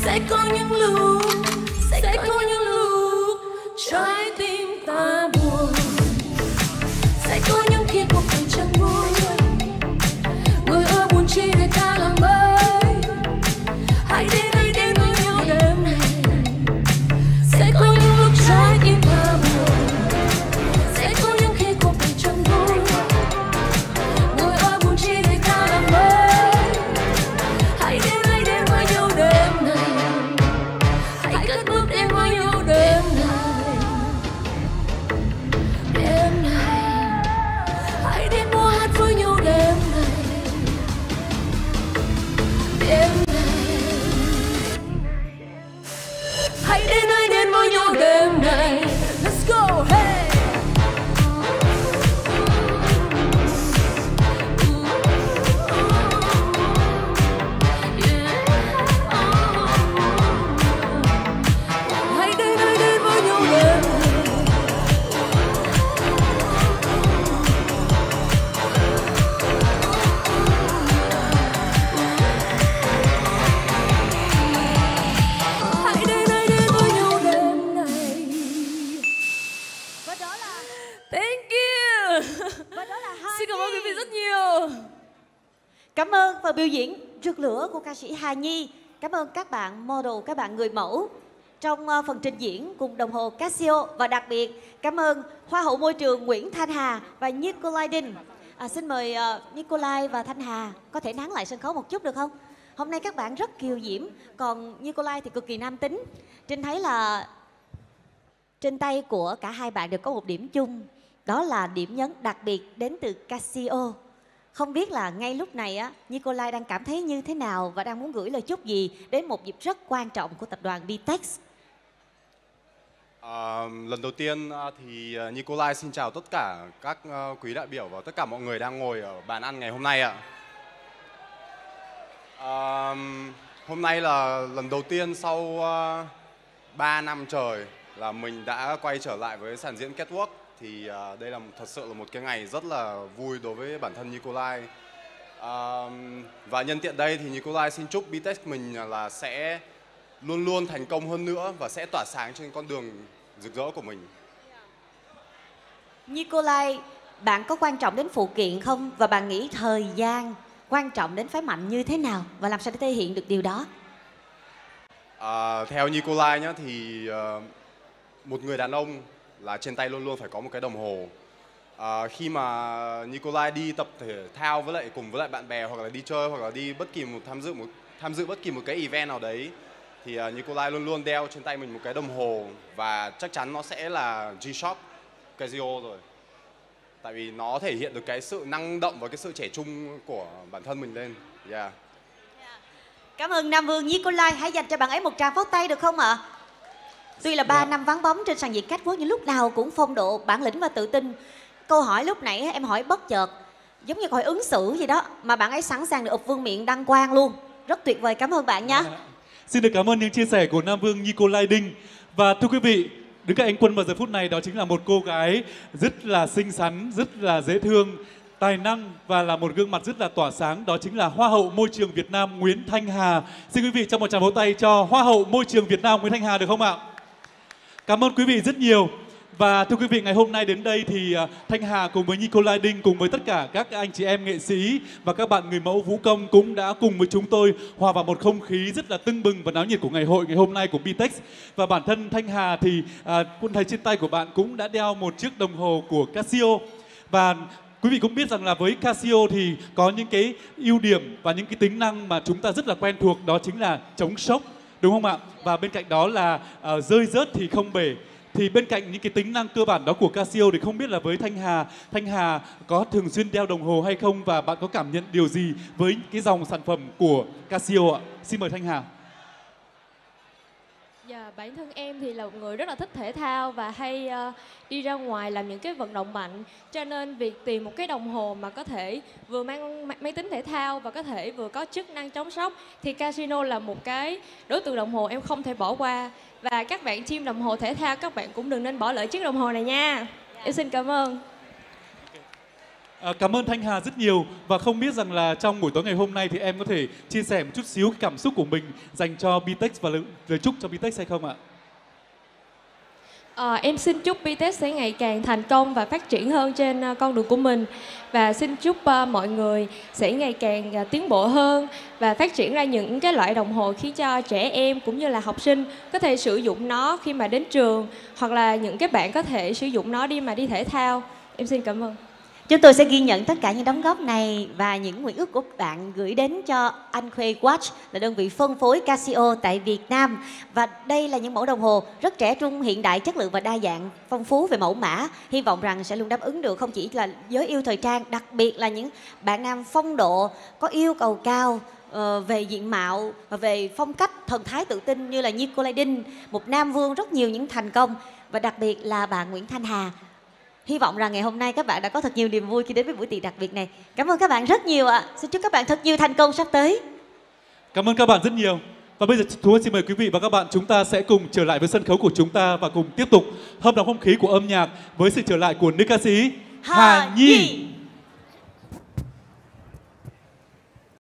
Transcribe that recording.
Sẽ có những lúc, sẽ có những lúc trái tim ta buồn. Sẽ có những khi cuộc tình chẳng vui, người ơi buồn chi để ta làm ơi. Hãy đến với nhau đêm này. Sẽ có những lúc trái tim ta buồn, sẽ có những khi cuộc tình chẳng vui, người ơi buồn chi để ta làm ơi. Hãy đến với nhau đêm này. Hãy cất bước đến với nhau đêm này. Đêm này, hãy đến mua hát với nhau đêm này. Đêm này, hãy đến với nhau đêm này. Let's go, hey. Hãy đến với nhau đêm này. Hãy đến với nhau đêm này. Và đó là Thank you. Hà Xin cảm ơn quý vị Nhi. rất nhiều. Cảm ơn phần biểu diễn rực lửa của ca sĩ Hà Nhi. Cảm ơn các bạn model, các bạn người mẫu trong phần trình diễn cùng đồng hồ Casio. Và đặc biệt cảm ơn Hoa hậu môi trường Nguyễn Thanh Hà và Nikolai Đinh. Xin mời Nikolai và Thanh Hà có thể nán lại sân khấu một chút được không? Hôm nay các bạn rất kiều diễm, còn Nikolai thì cực kỳ nam tính. Trinh thấy là trên tay của cả hai bạn đều có một điểm chung, đó là điểm nhấn đặc biệt đến từ Casio. Không biết là ngay lúc này á, Nikolai đang cảm thấy như thế nào và đang muốn gửi lời chúc gì đến một dịp rất quan trọng của tập đoàn Btex. Lần đầu tiên thì Nikolai xin chào tất cả các quý đại biểu và tất cả mọi người đang ngồi ở bàn ăn ngày hôm nay ạ. Hôm nay là lần đầu tiên sau 3 năm trời là mình đã quay trở lại với sàn diễn Catwalk. Thì đây là thật sự là một cái ngày rất là vui đối với bản thân Nikolai. Và nhân tiện đây thì Nikolai xin chúc Btex mình là sẽ luôn luôn thành công hơn nữa và sẽ tỏa sáng trên con đường rực rỡ của mình. Nikolai, bạn có quan trọng đến phụ kiện không? Và bạn nghĩ thời gian quan trọng đến phái mạnh như thế nào? Và làm sao để thể hiện được điều đó? Theo Nikolai nhá, thì một người đàn ông là trên tay luôn luôn phải có một cái đồng hồ. Khi mà Nikolai đi tập thể thao với lại cùng với lại bạn bè, hoặc là đi chơi, hoặc là đi bất kỳ tham dự bất kỳ một cái event nào đấy, thì Nikolai luôn luôn đeo trên tay mình một cái đồng hồ, và chắc chắn nó sẽ là G-Shock Casio rồi. Tại vì nó thể hiện được cái sự năng động và cái sự trẻ trung của bản thân mình lên. Yeah. Cảm ơn Nam Vương. Nikolai, hãy dành cho bạn ấy một tràng pháo tay được không ạ? Tuy là 3 năm vắng bóng trên sàn diễn catwalk nhưng lúc nào cũng phong độ, bản lĩnh và tự tin. Câu hỏi lúc nãy em hỏi bất chợt, giống như hỏi ứng xử gì đó, mà bạn ấy sẵn sàng được ụp vương miệng đăng quang luôn. Rất tuyệt vời, cảm ơn bạn nhé. Xin được cảm ơn những chia sẻ của Nam Vương Nikolai Đinh. Và thưa quý vị, đứng cạnh anh Quân vào giờ phút này đó chính là một cô gái rất là xinh xắn, rất là dễ thương, tài năng và là một gương mặt rất là tỏa sáng. Đó chính là Hoa hậu môi trường Việt Nam Nguyễn Thanh Hà. Xin quý vị cho một tràng vỗ tay cho Hoa hậu môi trường Việt Nam Nguyễn Thanh Hà được không ạ? Cảm ơn quý vị rất nhiều. Và thưa quý vị, ngày hôm nay đến đây thì Thanh Hà cùng với Nikolai Đinh cùng với tất cả các anh chị em nghệ sĩ và các bạn người mẫu vũ công cũng đã cùng với chúng tôi hòa vào một không khí rất là tưng bừng và náo nhiệt của ngày hội ngày hôm nay của Btex. Và bản thân Thanh Hà thì Quân thấy trên tay của bạn cũng đã đeo một chiếc đồng hồ của Casio. Và quý vị cũng biết rằng là với Casio thì có những cái ưu điểm và những cái tính năng mà chúng ta rất là quen thuộc, đó chính là chống sốc, đúng không ạ? Và bên cạnh đó là rơi rớt thì không bể. Thì bên cạnh những cái tính năng cơ bản đó của Casio thì không biết là với Thanh Hà có thường xuyên đeo đồng hồ hay không, và bạn có cảm nhận điều gì với cái dòng sản phẩm của Casio ạ? Xin mời Thanh Hà. Dạ, bản thân em thì là một người rất là thích thể thao và hay đi ra ngoài làm những cái vận động mạnh. Cho nên việc tìm một cái đồng hồ mà có thể vừa mang máy tính thể thao và có thể vừa có chức năng chống sốc thì Casio là một cái đối tượng đồng hồ em không thể bỏ qua. Và các bạn team đồng hồ thể thao, các bạn cũng đừng nên bỏ lỡ chiếc đồng hồ này nha. Em xin cảm ơn. Cảm ơn Thanh Hà rất nhiều và không biết rằng là trong buổi tối ngày hôm nay thì em có thể chia sẻ một chút xíu cái cảm xúc của mình dành cho Btex và lời chúc cho Btex hay không ạ? Em xin chúc Btex sẽ ngày càng thành công và phát triển hơn trên con đường của mình, và xin chúc mọi người sẽ ngày càng tiến bộ hơn và phát triển ra những cái loại đồng hồ khiến cho trẻ em cũng như là học sinh có thể sử dụng nó khi mà đến trường, hoặc là những cái bạn có thể sử dụng nó đi thể thao. Em xin cảm ơn. Chúng tôi sẽ ghi nhận tất cả những đóng góp này và những nguyện ước của bạn gửi đến cho Anh Khuê Watch, là đơn vị phân phối Casio tại Việt Nam. Và đây là những mẫu đồng hồ rất trẻ trung, hiện đại, chất lượng và đa dạng, phong phú về mẫu mã. Hy vọng rằng sẽ luôn đáp ứng được không chỉ là giới yêu thời trang, đặc biệt là những bạn nam phong độ, có yêu cầu cao về diện mạo, về phong cách, thần thái tự tin như là Nicolai Đinh, một nam vương rất nhiều những thành công. Và đặc biệt là bạn Nguyễn Thanh Hà. Hy vọng rằng ngày hôm nay các bạn đã có thật nhiều niềm vui khi đến với buổi tiệc đặc biệt này. Cảm ơn các bạn rất nhiều ạ. Xin chúc các bạn thật nhiều thành công sắp tới. Cảm ơn các bạn rất nhiều. Và bây giờ Thu Hân xin mời quý vị và các bạn, chúng ta sẽ cùng trở lại với sân khấu của chúng ta và cùng tiếp tục hâm nóng không khí của âm nhạc với sự trở lại của nữ ca sĩ Hà Nhi.